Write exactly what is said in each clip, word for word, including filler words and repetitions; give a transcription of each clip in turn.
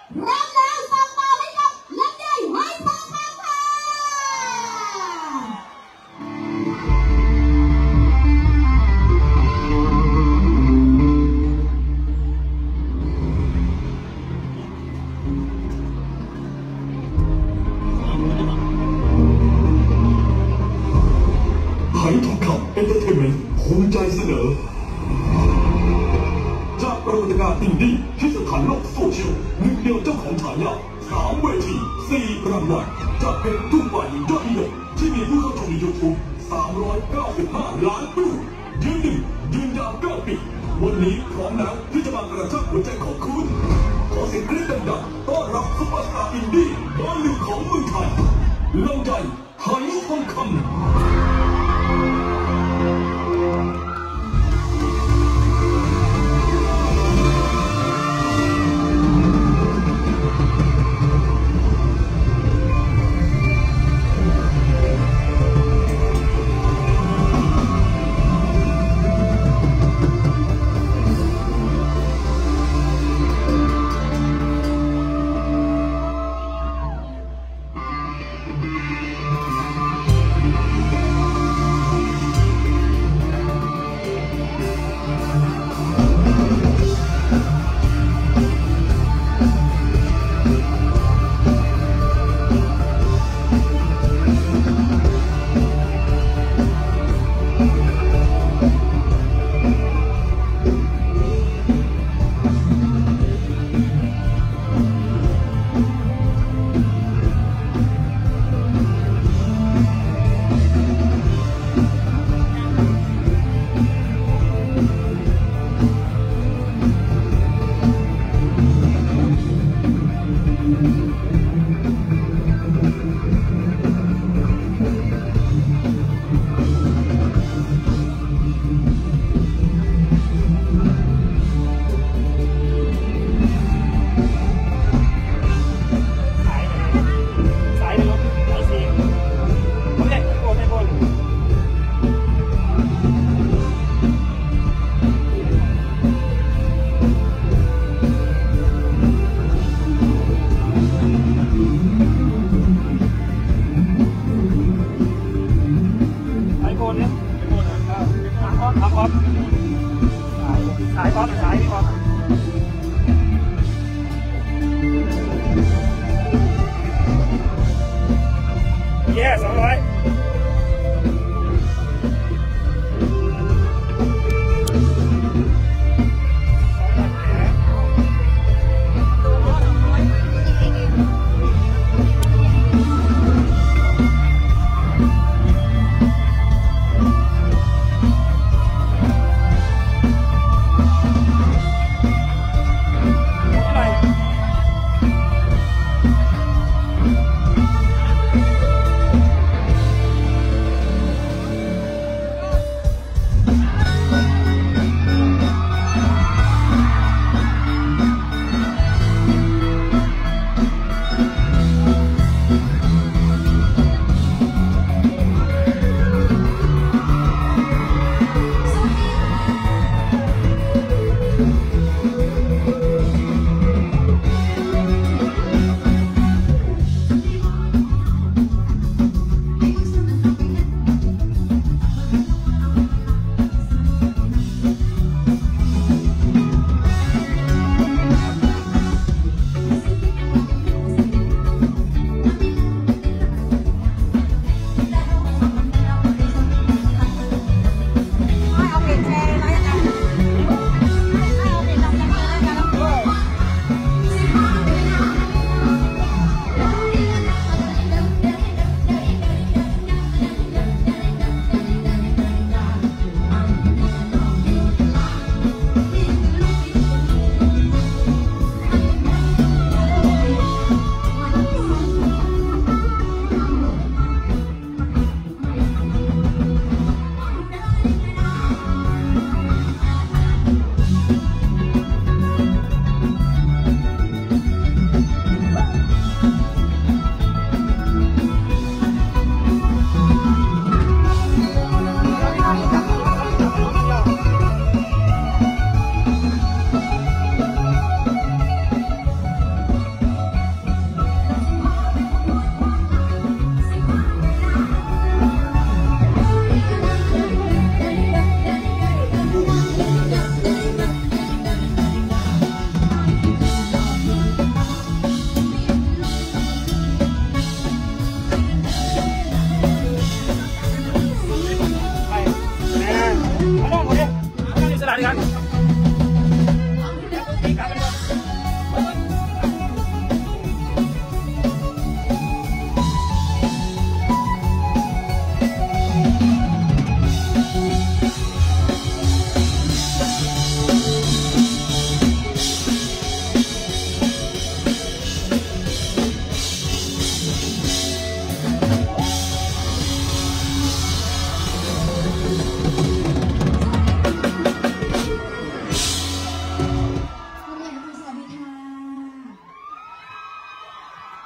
พร้อมแล้วส่งต่อให้กับลำไยหายทองคำค่ะหายทองคำเอนเตอร์เทนเมนต์ภูมิใจเสนอจากปรากฏการณ์อินดี้ที่สถานโลกโซเชียลหนึ่งเดียวเจ้าของฉายาสามเวทีสี่รางวัลจากเพลงทุกฝ่ายยอดนิยมที่มีผู้เข้าชมในยูทูบสามร้อยเก้าสิบห้าล้านวิวยืนหนึ่งยืนยาวเก้าปีวันนี้พร้อมแล้วที่จะมากระชากหัวใจของคุณขอเสียงกรี๊ดดังๆต้อนรับซุปเปอร์สตาร์อินดี้เบอร์หนึ่งของเมืองไทยลำไยหายทองคำ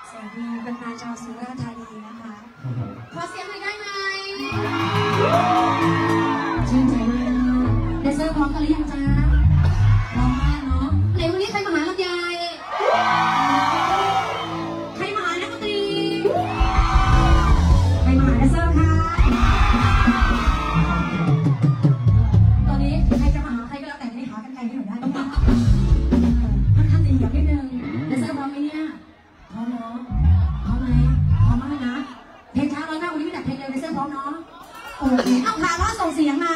สวัสดีเป็นแฟนชาวสุราษฎร์ธานีนะคะขอเสียงหน่อยได้ไหมชื่นใจมากแดนเซอร์พร้อมกันหรือยังจ๊ะพร้อมมากเนาะไหนวันนี้ใครมาหาลำไยใครมาหานักดนตรีใครมาหาแดนเซอร์ค่ะตอนนี้ใครจะมาหาใครก็แล้วแต่ไม่หากันไกลไม่หน่อยได้ต้องมาค่อนข้างจะเหยียบนิดนึงแดนเซอร์พร้อมไหมเนี่ยพร้อมเนาะพร้อมไหมพร้อมมากนะเพลงช้าร้อยมากวันนี้ไม่แต่เพลงเร็วแดนเซอร์พร้อมเนาะโอเคเอาพาล้อส่งเสียงมา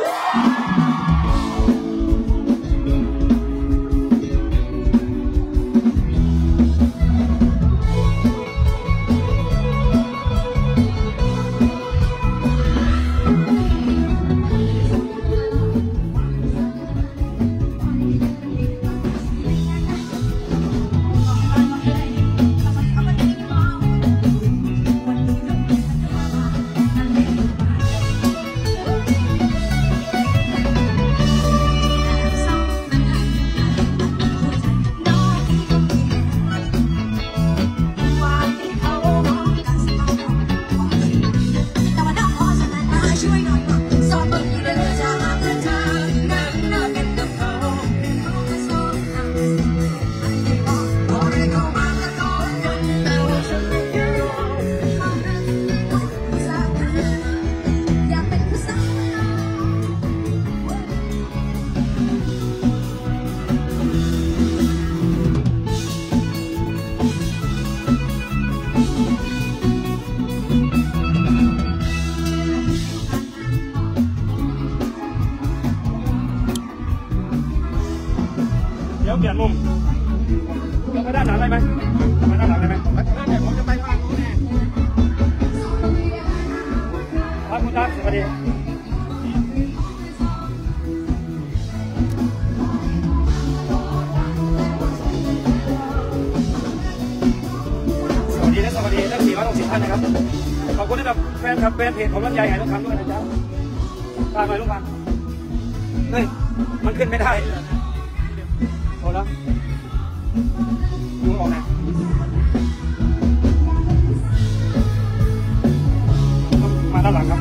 เดี๋ยวเปลี่ยนมุมไปด้านหลังได้ไหมไปด้านหลังได้ไหมเดี๋ยวผมจะไปข้างนู้นแน่ครับคุณทักสวัสดีสวัสดีและสวัสดีทั้งสี่ร้อยหกสิบท่านนะครับขอบคุณที่แบบแฟนคลับแฟนเพจของลำไยหายทองคำด้วยนะจ๊ะตามไปลุงพันเฮ้ยมันขึ้นไม่ได้โอ้แล้วดูออกนะมาด้านหลังครับ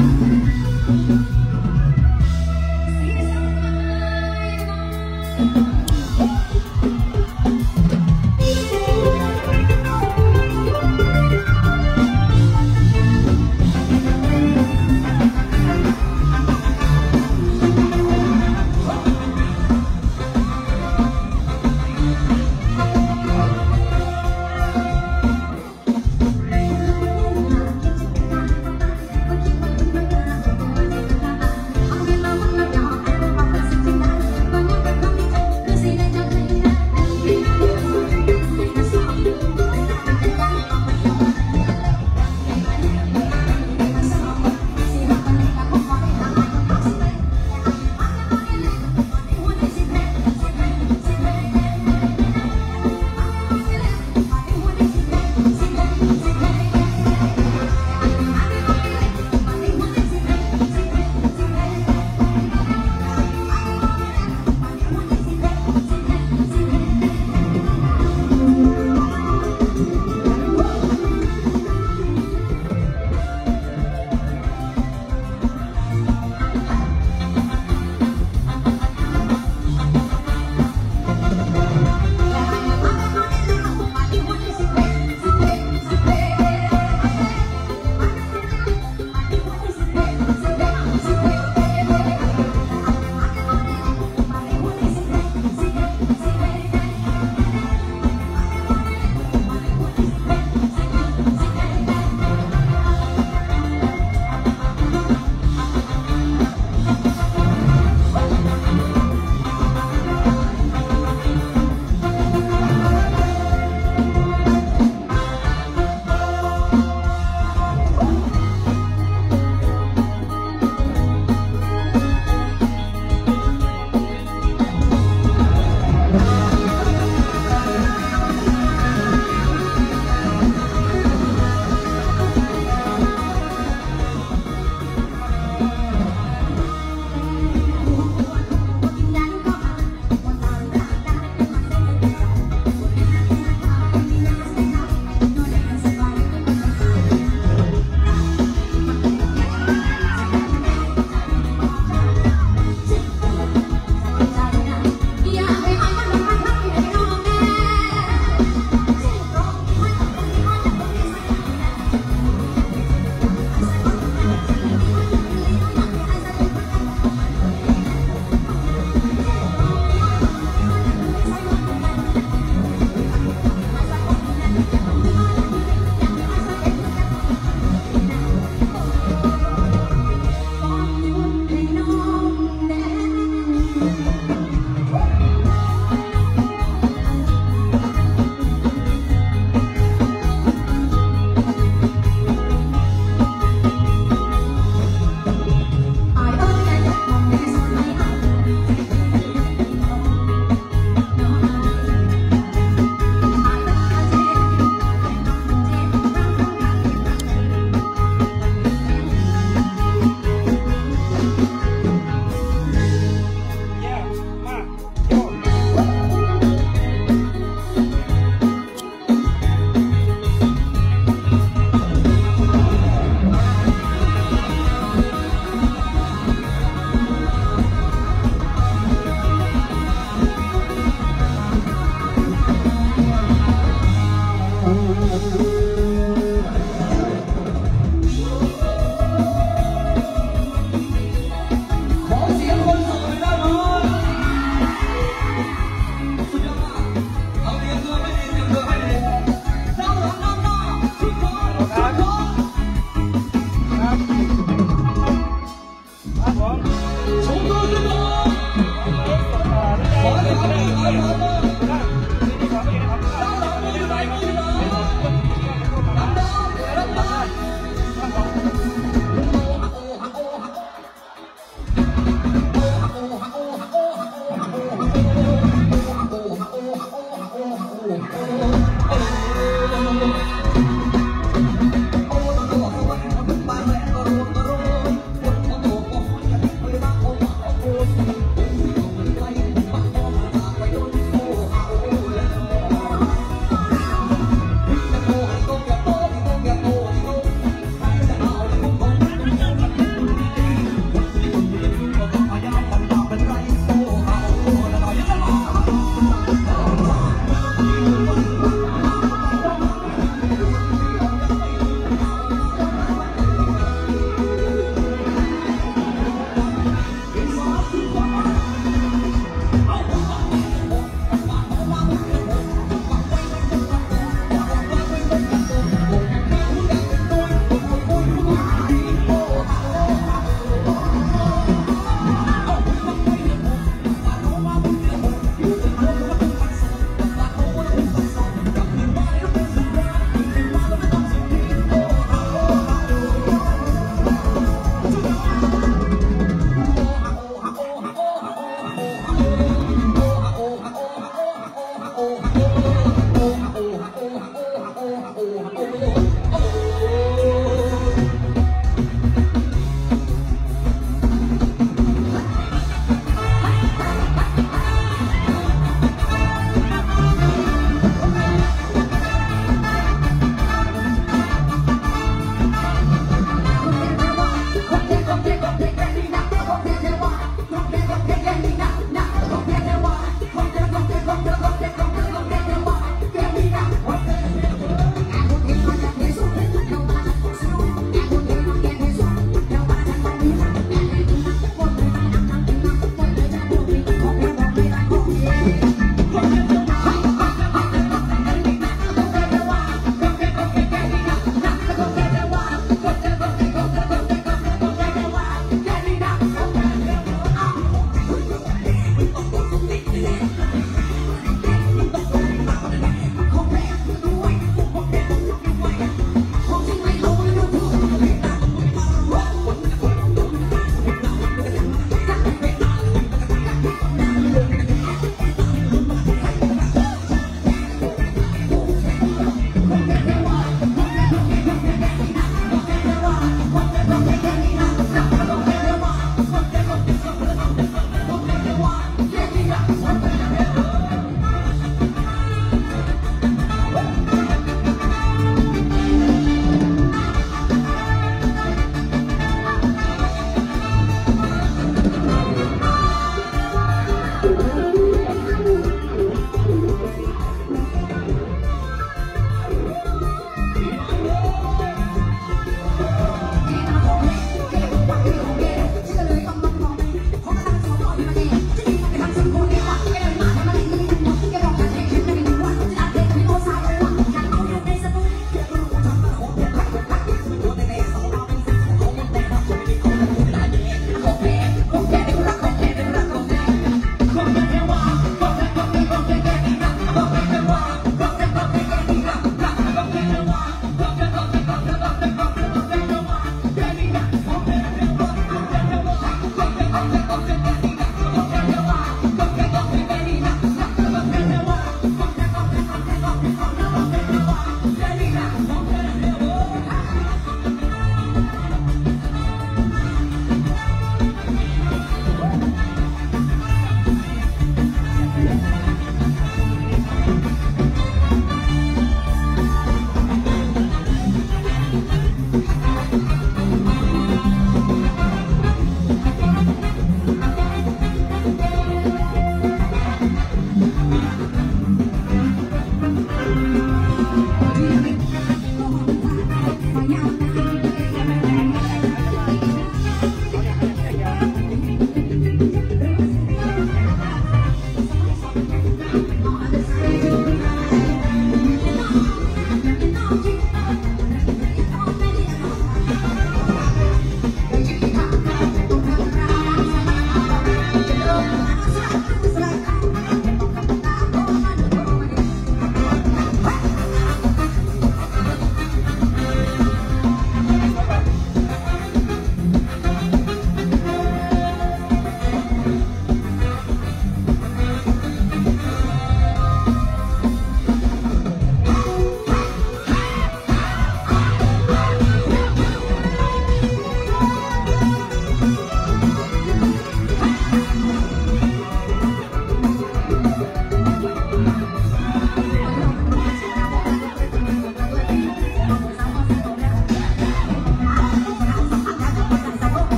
Hãy subscribe cho kênh Ghiền Mì Gõ để không bỏ lỡ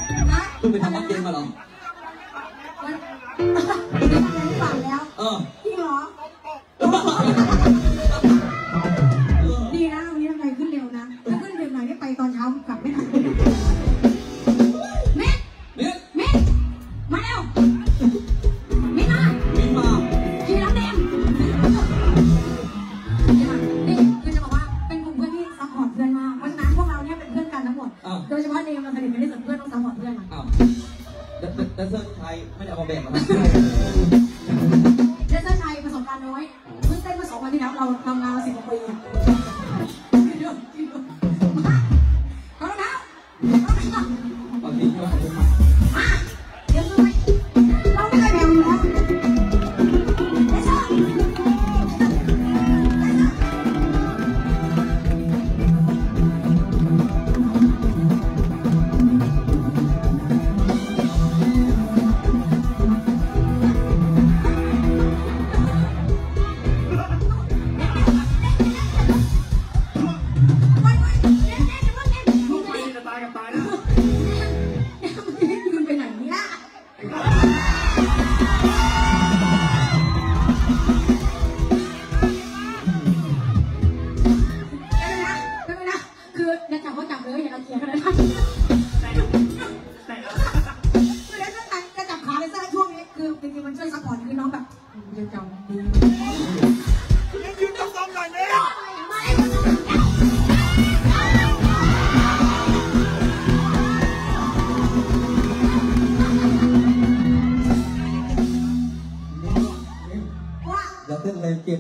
นะคุณไปทำวัดเย็นมาเหรอวันไม่ฝันแล้วเออจริงเหรอดีนะวันนี้ทำไมขึ้นเร็วนะถ้าขึ้นเร็วหน่อยได้ไปตอนเช้ากลับไม่ทันเม็ดเม็ดเม็ดมาเร็วเม็ดมามีมาขี่น้ำแดงนี่คือจะบอกว่าเป็นกลุ่มเพื่อนที่ซัพพอร์ตเพื่อนมากเพราะฉะนั้นพวกเราเนี่ยเป็นเพื่อนกันทั้งหมดโดยเฉพาะเนมเราสนิทกันที่สุดเพื่อนต้องซัพพอร์ตเพื่อนมาอ้าวแต่เสื้อไทยไม่ได้เอามาแบ่งหรอเดซเซอร์ชัยประสบการณ์น้อยเพิ่งเต้นมาสองวันที่แล้วเราทำงานมาสิบกว่าปีเอาแล้วนะเอาแล้วนะตอนนี้ก็มาเดี๋ยวดูไปเราไม่เคยแบ่งอยู่แล้วเดซเซอร์อย่าเต้นเลยเจ็บ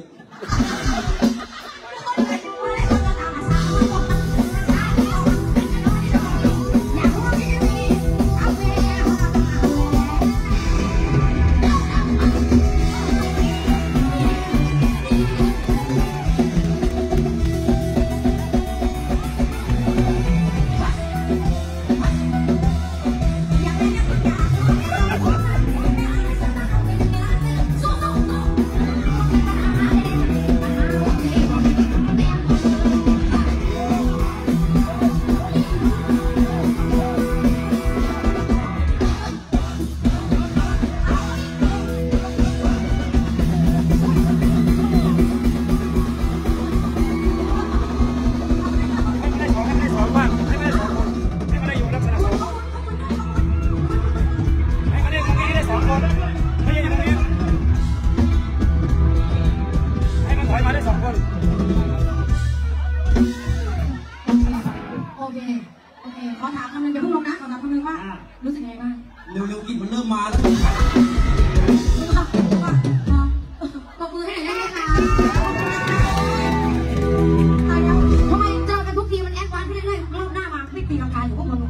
เร็วๆกินมันเริ่มมาแล้วปรบมือให้หน่อยได้ไหมคะตายแล้วทำไมเจอกันทุกทีมันแอดวานซ์ขึ้นเรื่อยๆรอบหน้ามาไม่ตีลังกาอยู่พวกมัน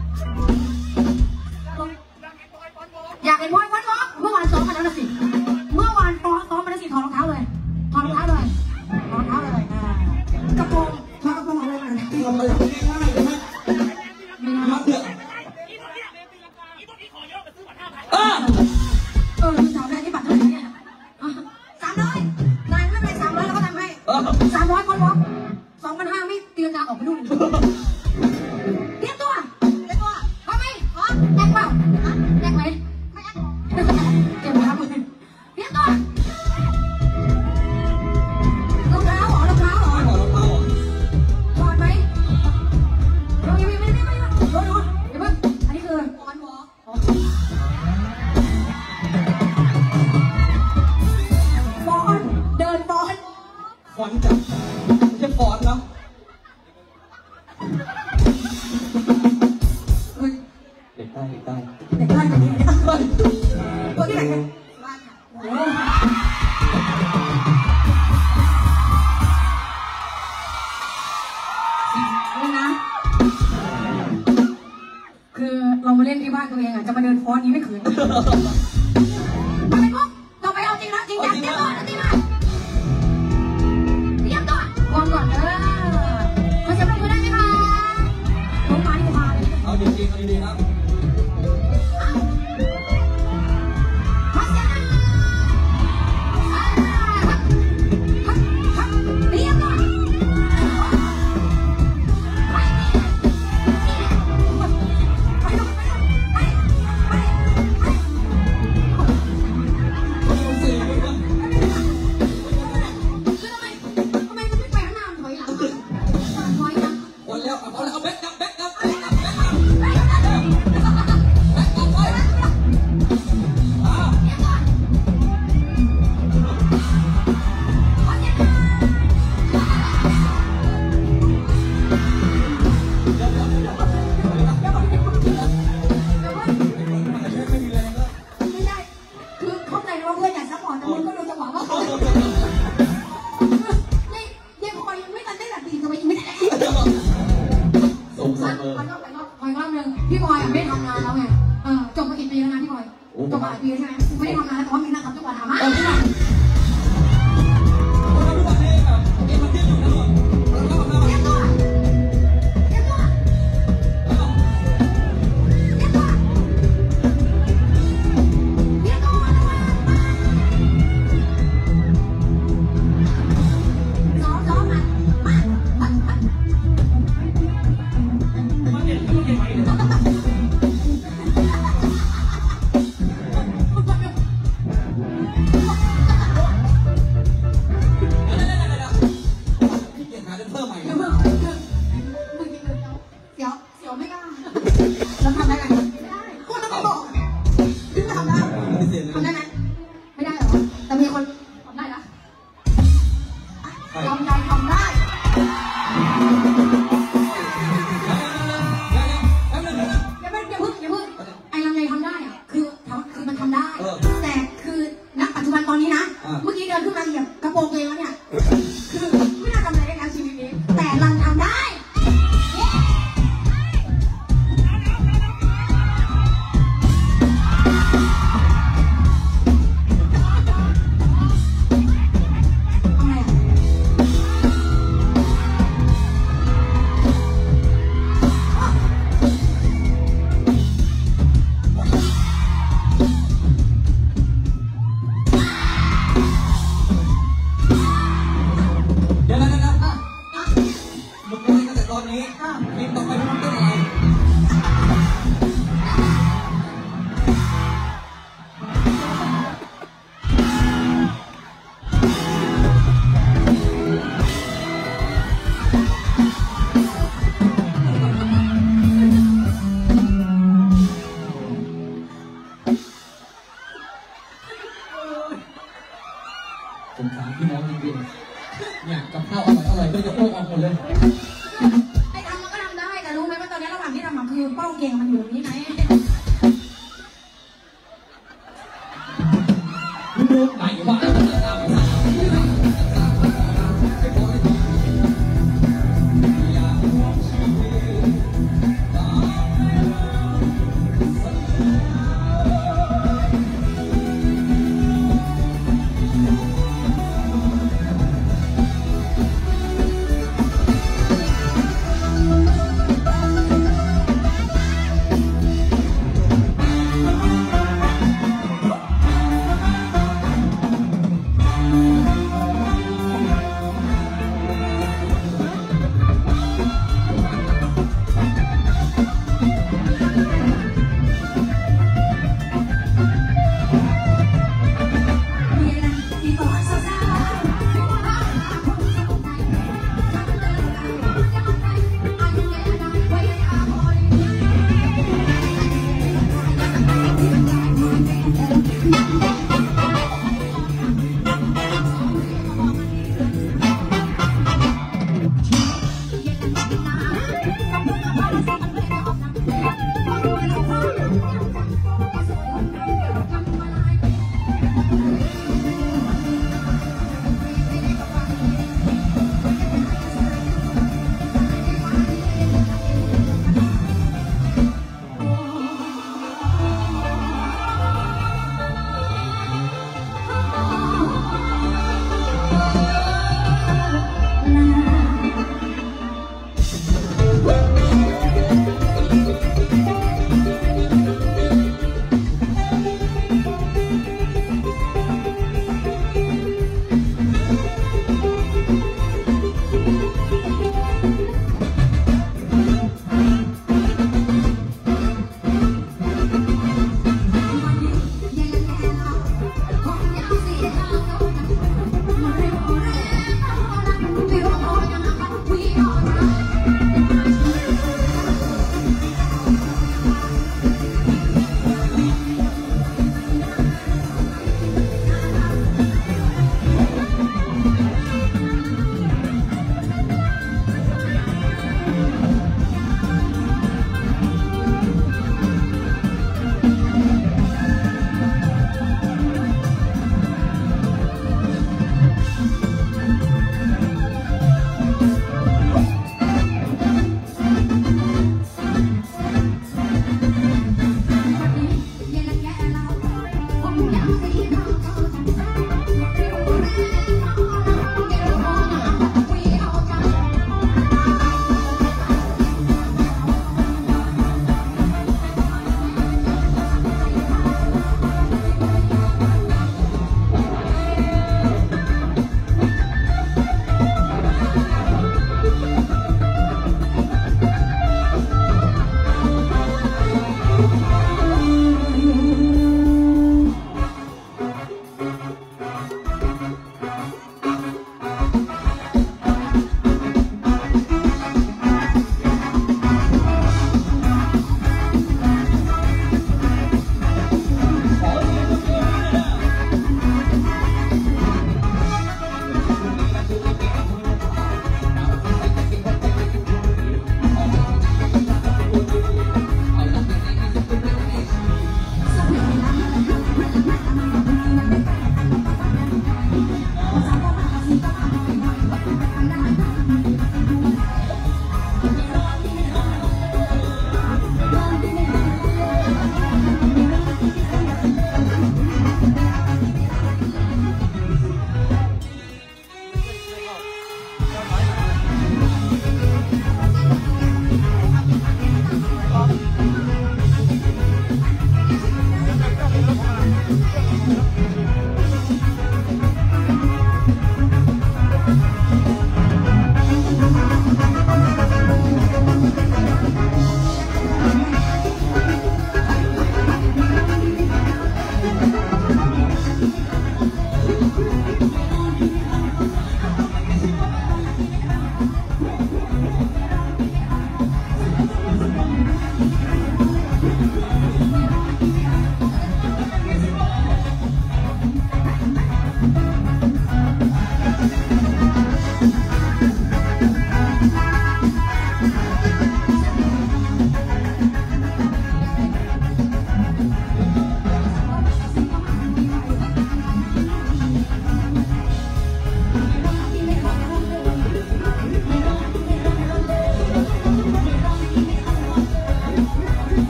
อยากเห็นบอยวันวอล์กเมื่อวานซ้อมมาแล้วนะสิเมื่อวานซ้อมซ้อมมาแล้วสิถอดรองเท้าเลยถอดรองเท้าเลยถอดรองเท้าเลยกระโปรงถอดกระโปรงอะไรมาเนี่ยทำอะไรง่ายๆเลยนะมาเถอะเออเออสามร้อยที่บัตรเท่าไหร่เนี่ยสามร้อยนายไม่เป็นสามร้อยแล้วก็ทำให้สามร้อยคนวอล์กสองพันห้าไม่ตีลังกาออกไปนู่นเตรียมตัวเตรียมตัวพร้อมไหมพร้อมแตกเปล่าแตกไหมไม่แตกเตรียมตัวครับเตรียมตัวรองเท้าเหรอรองเท้าเหรอถอดรองเท้าเหรอถอดไหมเรายังไม่ไม่ไม่ไม่ดูดูเดี๋ยวเพิ่งอันนี้คือฟอนวอล์กฟอนเดินฟอนฟอนจับไม่ใช่ฟอนเนาะ เด็กใต้เด็กใต้เด็กบ้านแบบนี้คนที่ไหนกันบ้านค่ะโอ้นี่นะคือเรามาเล่นที่บ้านตัวเองอ่ะจะมาเดินฟอนนี้ไม่ขืนมาเลยพวกต่อไปเอาจริงนะจริงจังเตรียมตัวนะจริงนะเตรียมตัววางก่อนเออเขาจะลงมือได้ไหมคะลงมาดีกว่าเอาจริงๆเอาดีๆครับตัวมาปีใช่ไหมไม่ได้ทำงานแต่ว่ามีนั่งทำทุกวันทำอ่ะเออทุกวันคนเราทุกวันนี้แบบเอ็นมันเที่ยวอยู่ตลอดแล้วก็มาเรียกตัวเรียกตัวเรียกตัวเรียกตัวซ้อมซ้อมมามามามามันเห็นมันเห็นไหมเนี่ยพี่เกียรติหาเดินเพิ่มใหม่เดี๋ยวมึงมึงยิงเลยเดี๋ยวเดี๋ยวไม่กล้าแล้วทำได้ไหมไม่ได้คนต้องบอกถึงจะทำได้ทำได้ไหมไม่ได้หรอแต่มีคนทำได้นะทำได้ทำได้อย่าเพิ่งอย่าเพิ่งอย่าเพิ่งไอ้ลำไยทำได้อะคือทำคือมันทำได้ แต่คือณปัจจุบันตอนนี้นะเมื่อกี้เดินขึ้นมาเหยียบกระโปรงตัวเองแล้วเนี่ยคือไม่น่าทำอะไรได้แล้วชีวิตนี้แต่รันทำได้ทำไมอ่ะเดี๋ยวนะนะนะมึงเล่นตั้งแต่ตอนนี้คลิปต่อไปมึงเต้นอะไรสงสารพี่น้องจริงๆเนี่ยกับข้าวอร่อยอร่อยก็จะโค้งออกหมดเลยไอ้ทำมันก็ทำได้แต่รู้ไหมว่าตอนนี้ระหว่างที่ทำอะคือเป้าเก่งมันอยู่ตรงนี้ไหมมึงดูไหนวะตามไป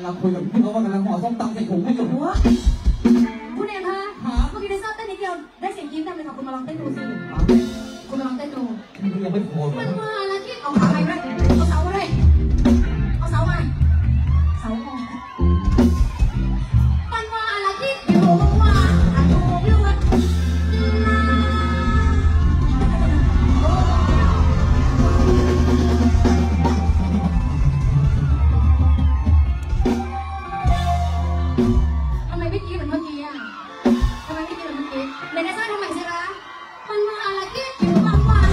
เราคุยกับพี่เขาว่ากำลังห่อส้มตำใส่ถุงให้อยู่หัวคุณเองคะเมื่อกี้ได้ทราบเต้นนิดเดียวได้เสียงยิ้มดังเลยค่ะคุณมาลองเต้นดูสิคุณมาลองเต้นดูยังไม่พอมันมาแล้วคิดเอาขาไปด้วยเอาเสามาด้วยเอาเสามาเสาพอมันมาแล้วคิดอยู่ว่าอายุเยอะทำไมไม่คิดเหมือนเมื่อกี้อ่ะทำไมไม่คิดเหมือนเมื่อกี้ในนั้นทำไมสิคะมันมาแล้วคิดอยู่ว่าว่า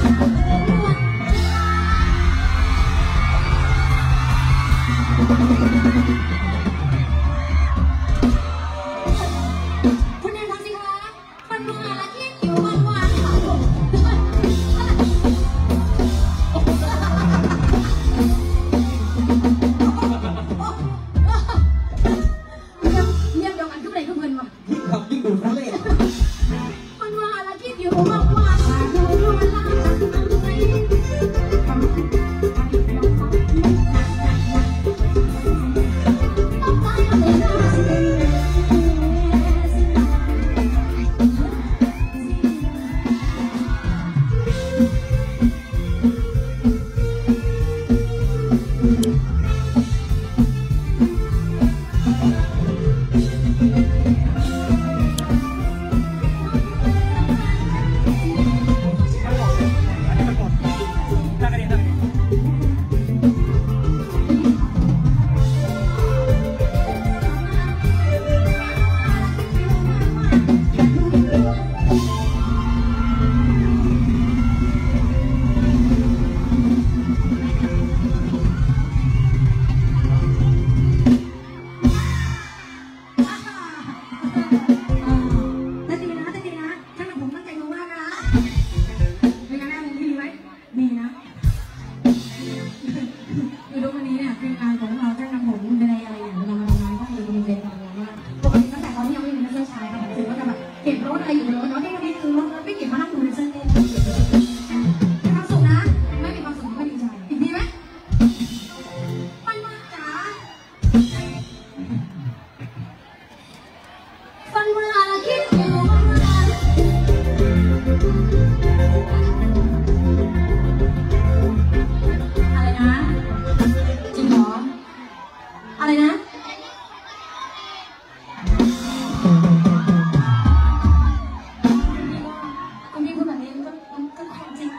คุณเรียนทำสิคะมันมาแล้วคิดอยู่ว่าว่าค่ะเรียบเดียวกันขึ้นไปขึ้นเงินว่ะยิ่งทำยิ่งดูทะเลมันว่าอะไรคิดอยู่ว่าว่าดูดูเวลาจะทำไงต้องตายเลยนะแต่ดีนะแต่ดีนะท่านผมตั้งใจมามากนะเป็นไงแม่ผมดีไหมดีนะคือทุกวันนี้เนี่ยคืองานของเราท่านนำผมในอะไรอย่างเวลามาทำงานก็คือมีเวรทำงานมากปกติตั้งแต่ตอนที่ยังไม่มีนักเรียนชายค่ะถือว่าจะแบบเก็บรถอะไรอยู่เลยเนาะที่วันนี้คือรถไม่เก็บมานั่งดูในเส้นเต้นมีความสุขนะไม่มีความสุขไม่ดีใจอีกดีไหมมันมาจ๋าฟันมืออะไรคิดอยู่ว่าอะไรนะจริงเหรออะไรนะคุณพี่พูดแบบนี้มันก็มันก็ความจริง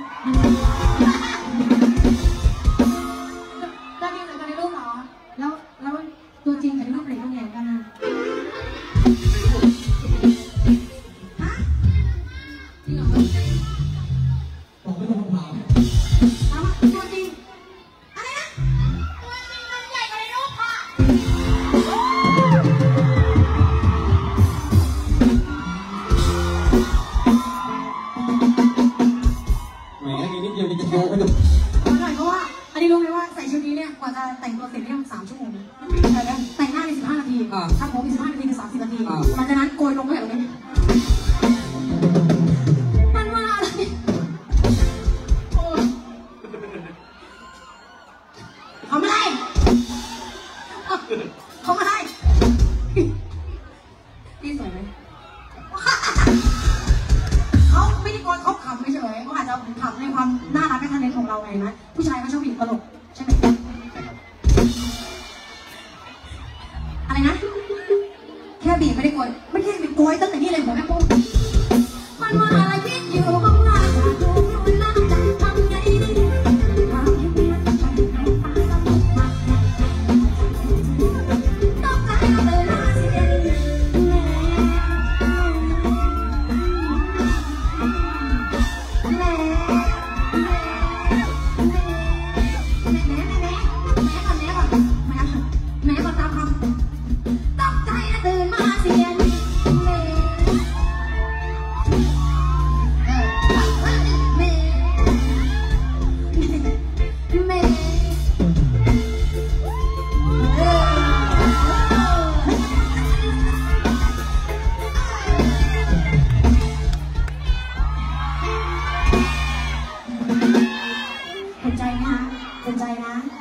แล้วมีเหมือนกันในรูปเหรอแล้วแล้วตัวจริงกับรูปไหนต้องแย่งกันนะฮะจริงเหรอบอกไม่ต้องถามถามว่าตัวจริงอะไรนะตัวจริงมันใหญ่กว่าในรูปค่ะแหมมีนิดเดียวจะโยกไปดูขอหน่อยเพราะว่าอันนี้รู้ไหมว่าใส่ชุดนี้เนี่ยกว่าจะแต่งตัวเสร็จเนี่ยสามชั่วโมงแต่งหน้าในสิบห้านาทีทำผมอีกสิบห้านาทีคือสามสิบนาทีหลังจากนั้นโกยลงไปแบบนี้มันว่าอะไรโอ้ยทำอะไรทำอะไรพี่สวยไหมเขาไม่ได้โกนเขาขำไม่เฉยเขาอาจจะขำในความน่ารักและทันเดนของเราไงนะผู้ชายเขาชอบผู้หญิงตลกใช่ไหมอะไรนะแค่บีบไม่ได้โกยไม่ใช่โกยตั้งแต่นี่เลยผมแม่ปุ๊บมันว่าอะไรคิดอยู่บ้างว่าดูเวลาจะทำไงต้องการเลยนะสิเด่นแม่แม่แม่แม่แม่แม่แม่ก่อนแม่ก่อนแม่แม่ก่อนตามคำตกใจนะตื่นมาเสียงแม่เออแม่แม่เออสนใจไหมคะสนใจนะ